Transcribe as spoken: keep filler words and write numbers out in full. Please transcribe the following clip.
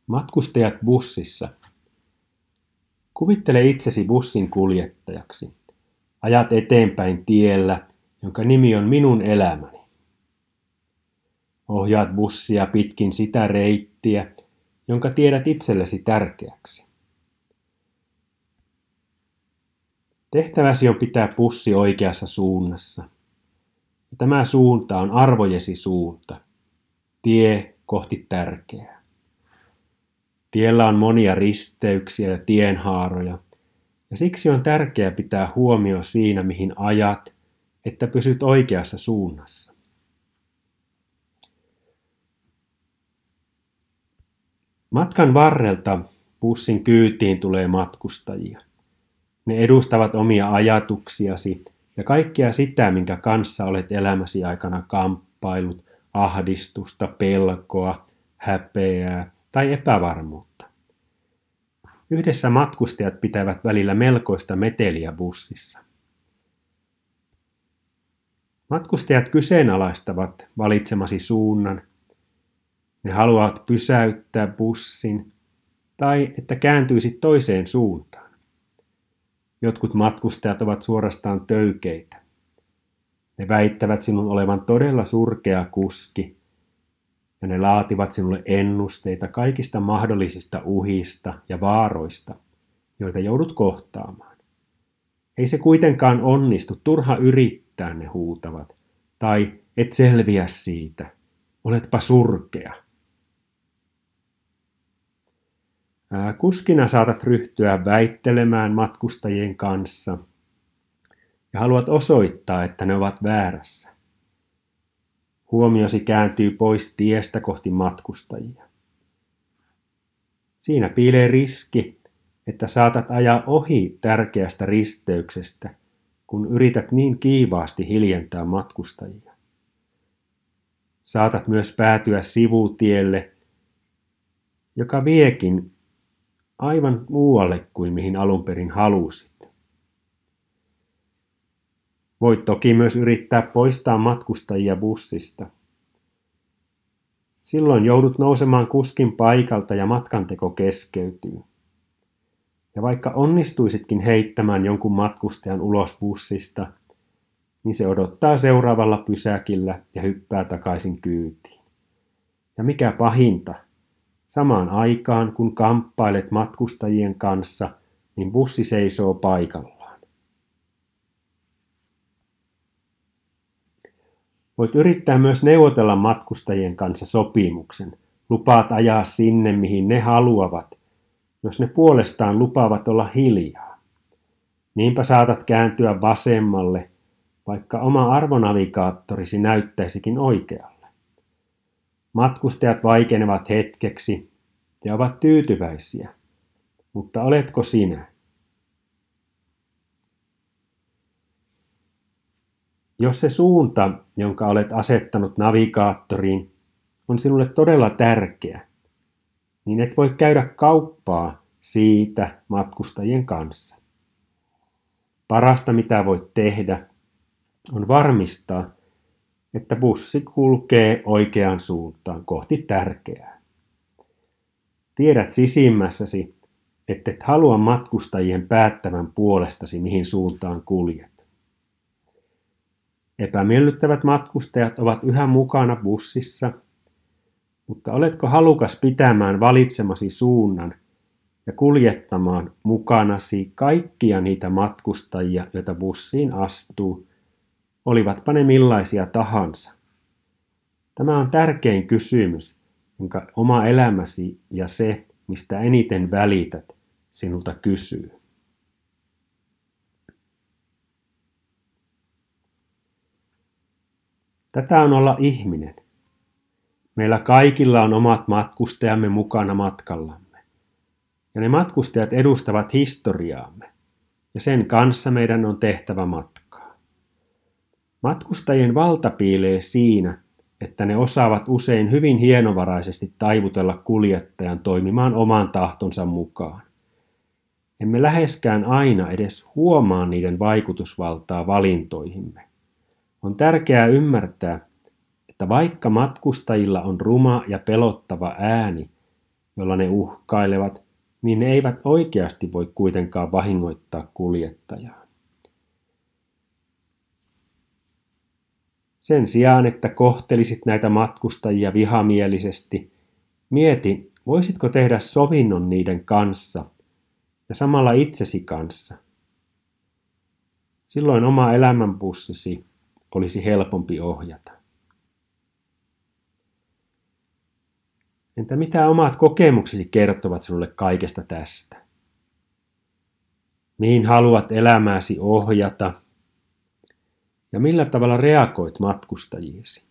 Matkustajat bussissa. Kuvittele itsesi bussin kuljettajaksi. Ajat eteenpäin tiellä, jonka nimi on minun elämäni. Ohjaat bussia pitkin sitä reittiä, jonka tiedät itsellesi tärkeäksi. Tehtäväsi on pitää bussi oikeassa suunnassa. Ja tämä suunta on arvojesi suunta. Tie kohti tärkeää. Tiellä on monia risteyksiä ja tienhaaroja, ja siksi on tärkeää pitää huomio siinä, mihin ajat, että pysyt oikeassa suunnassa. Matkan varrelta bussin kyytiin tulee matkustajia. Ne edustavat omia ajatuksiasi ja kaikkea sitä, minkä kanssa olet elämäsi aikana kamppailut, ahdistusta, pelkoa, häpeää tai epävarmuutta. Yhdessä matkustajat pitävät välillä melkoista meteliä bussissa. Matkustajat kyseenalaistavat valitsemasi suunnan. Ne haluavat pysäyttää bussin tai että kääntyisit toiseen suuntaan. Jotkut matkustajat ovat suorastaan töykeitä. Ne väittävät sinun olevan todella surkea kuski, ja ne laativat sinulle ennusteita kaikista mahdollisista uhista ja vaaroista, joita joudut kohtaamaan. Ei se kuitenkaan onnistu, turha yrittää, ne huutavat, tai et selviä siitä, oletpa surkea. Ää, kuskina saatat ryhtyä väittelemään matkustajien kanssa, ja haluat osoittaa, että ne ovat väärässä. Huomiosi kääntyy pois tiestä kohti matkustajia. Siinä piilee riski, että saatat ajaa ohi tärkeästä risteyksestä, kun yrität niin kiivaasti hiljentää matkustajia. Saatat myös päätyä sivutielle, joka viekin aivan muualle kuin mihin alun perin halusit. Voit toki myös yrittää poistaa matkustajia bussista. Silloin joudut nousemaan kuskin paikalta ja matkanteko keskeytyy. Ja vaikka onnistuisitkin heittämään jonkun matkustajan ulos bussista, niin se odottaa seuraavalla pysäkillä ja hyppää takaisin kyytiin. Ja mikä pahinta, samaan aikaan kun kamppailet matkustajien kanssa, niin bussi seisoo paikallaan. Voit yrittää myös neuvotella matkustajien kanssa sopimuksen. Lupaat ajaa sinne, mihin ne haluavat, jos ne puolestaan lupaavat olla hiljaa. Niinpä saatat kääntyä vasemmalle, vaikka oma arvonavigaattorisi näyttäisikin oikealle. Matkustajat vaikenevat hetkeksi ja ovat tyytyväisiä, mutta oletko sinä? Jos se suunta, jonka olet asettanut navigaattoriin, on sinulle todella tärkeä, niin et voi käydä kauppaa siitä matkustajien kanssa. Parasta, mitä voit tehdä, on varmistaa, että bussi kulkee oikeaan suuntaan kohti tärkeää. Tiedät sisimmässäsi, ettet halua matkustajien päättävän puolestasi, mihin suuntaan kuljet. Epämiellyttävät matkustajat ovat yhä mukana bussissa, mutta oletko halukas pitämään valitsemasi suunnan ja kuljettamaan mukanasi kaikkia niitä matkustajia, joita bussiin astuu, olivatpa ne millaisia tahansa? Tämä on tärkein kysymys, jonka oma elämäsi ja se, mistä eniten välität, sinulta kysyy. Tätä on olla ihminen. Meillä kaikilla on omat matkustajamme mukana matkallamme. Ja ne matkustajat edustavat historiaamme. Ja sen kanssa meidän on tehtävä matkaa. Matkustajien valta piilee siinä, että ne osaavat usein hyvin hienovaraisesti taivutella kuljettajan toimimaan oman tahtonsa mukaan. Emme läheskään aina edes huomaa niiden vaikutusvaltaa valintoihimme. On tärkeää ymmärtää, että vaikka matkustajilla on ruma ja pelottava ääni, jolla ne uhkailevat, niin ne eivät oikeasti voi kuitenkaan vahingoittaa kuljettajaa. Sen sijaan, että kohtelisit näitä matkustajia vihamielisesti, mieti, voisitko tehdä sovinnon niiden kanssa ja samalla itsesi kanssa. Silloin oma elämänbussisi olisi helpompi ohjata. Entä mitä omat kokemuksesi kertovat sinulle kaikesta tästä? Mihin haluat elämääsi ohjata? Ja millä tavalla reagoit matkustajiisi?